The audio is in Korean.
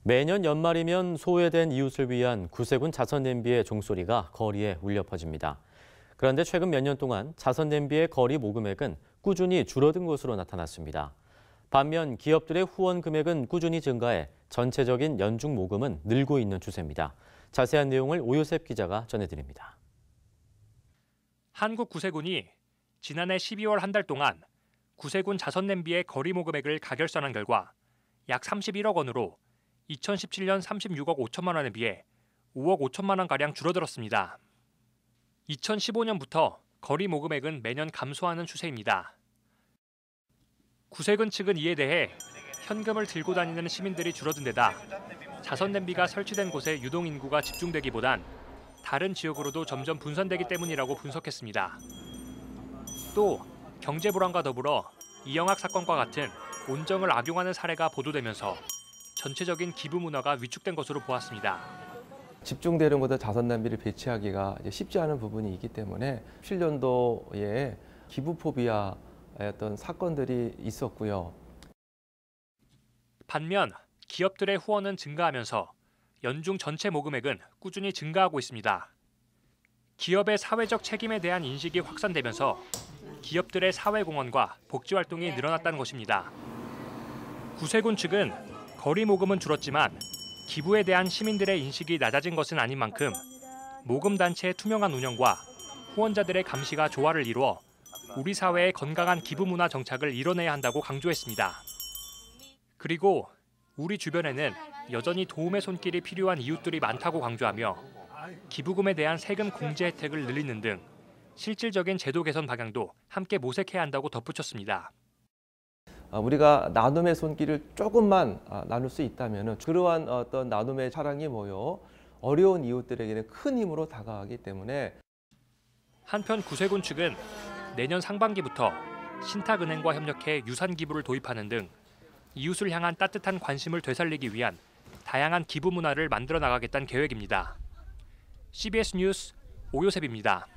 매년 연말이면 소외된 이웃을 위한 구세군 자선냄비의 종소리가 거리에 울려 퍼집니다. 그런데 최근 몇 년 동안 자선냄비의 거리 모금액은 꾸준히 줄어든 것으로 나타났습니다. 반면 기업들의 후원 금액은 꾸준히 증가해 전체적인 연중 모금은 늘고 있는 추세입니다. 자세한 내용을 오요셉 기자가 전해드립니다. 한국구세군이 지난해 12월 한 달 동안 구세군 자선냄비의 거리 모금액을 가결선한 결과 약 31억 원으로 2017년 36억 5천만 원에 비해 5억 5천만 원가량 줄어들었습니다. 2015년부터 거리 모금액은 매년 감소하는 추세입니다. 구세군 측은 이에 대해 현금을 들고 다니는 시민들이 줄어든 데다 자선냄비가 설치된 곳에 유동인구가 집중되기보단 다른 지역으로도 점점 분산되기 때문이라고 분석했습니다. 또 경제 불안과 더불어 이영학 사건과 같은 온정을 악용하는 사례가 보도되면서 전체적인 기부 문화가 위축된 것으로 보았습니다. 집중되는 곳에 자선냄비를 배치하기가 쉽지 않은 부분이 있기 때문에 7년도에 기부 포비아의 어떤 사건들이 있었고요. 반면 기업들의 후원은 증가하면서 연중 전체 모금액은 꾸준히 증가하고 있습니다. 기업의 사회적 책임에 대한 인식이 확산되면서 기업들의 사회공헌과 복지활동이 늘어났다는 것입니다. 구세군 측은 거리 모금은 줄었지만 기부에 대한 시민들의 인식이 낮아진 것은 아닌 만큼 모금 단체의 투명한 운영과 후원자들의 감시가 조화를 이루어 우리 사회의 건강한 기부 문화 정착을 이뤄내야 한다고 강조했습니다. 그리고 우리 주변에는 여전히 도움의 손길이 필요한 이웃들이 많다고 강조하며 기부금에 대한 세금 공제 혜택을 늘리는 등 실질적인 제도 개선 방향도 함께 모색해야 한다고 덧붙였습니다. 우리가 나눔의 손길을 조금만 나눌 수 있다면 그러한 어떤 나눔의 사랑이 모여 어려운 이웃들에게는 큰 힘으로 다가가기 때문에 한편 구세군 측은 내년 상반기부터 신탁은행과 협력해 유산 기부를 도입하는 등 이웃을 향한 따뜻한 관심을 되살리기 위한 다양한 기부 문화를 만들어 나가겠다는 계획입니다. CBS 뉴스 오요셉입니다.